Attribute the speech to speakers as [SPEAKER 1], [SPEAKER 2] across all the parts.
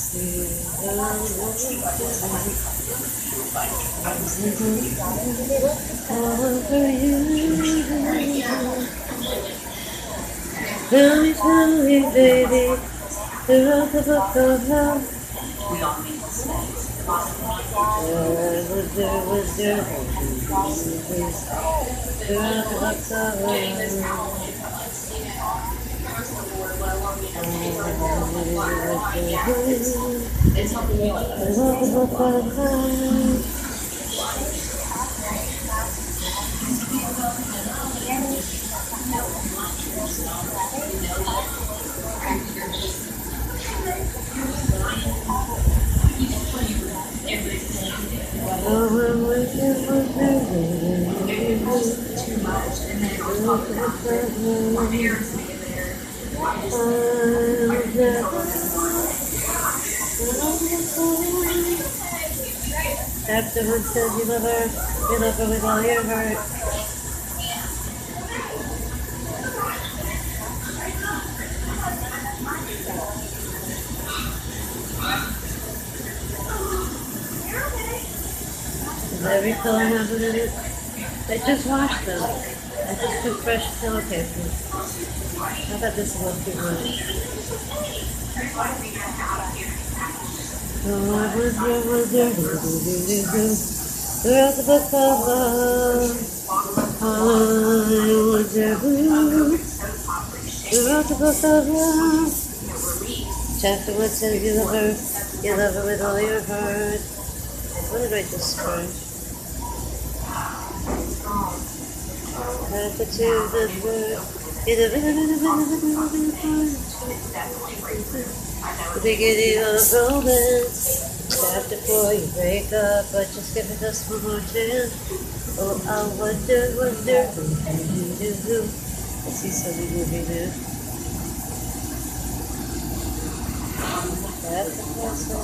[SPEAKER 1] Tell me, baby, the rock of love. Was there, the rock of Afterwards says you love her with all your heart. Does every pillow have it in it? I just washed them. I just put fresh pillowcases. I thought this was too much. Oh, I was there, the rock of love. I was there, the rock of love. Chapter 1 says you love her with all your heart. What did I just scratch? Chapter 2 says the beginning of romance. Chapter 4, you break up, but just give it us one more chance. Oh, I wonder, do. I see something moving there. That's the person.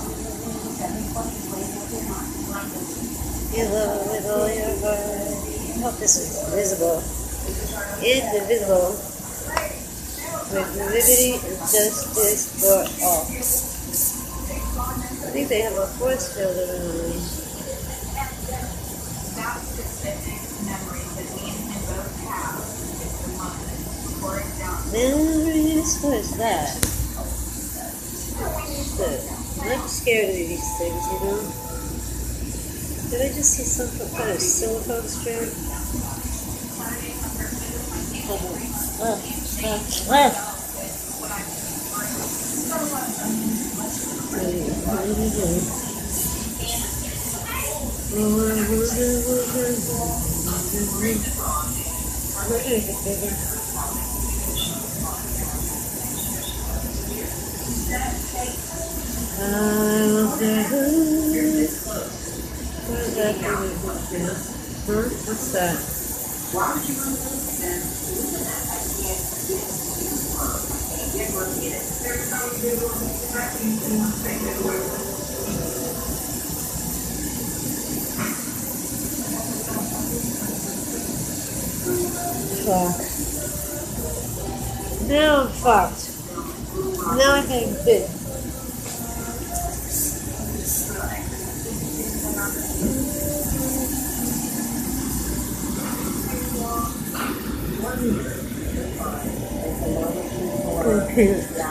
[SPEAKER 1] You love it with all your heart. I hope this is visible. Indivisible. With liberty and justice for all. I think they have a force field around me. Memories, what is that? I'm scared of these things, you know? Did I just see some kind of silicone strand? What's that? Fuck. Now I'm fucked. Now I'm getting bit. Okay.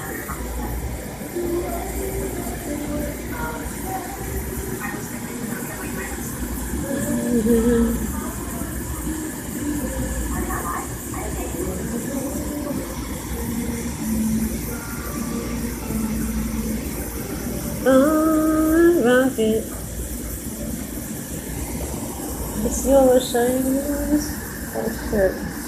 [SPEAKER 1] Rocket. It's your shiny nose. Oh shit.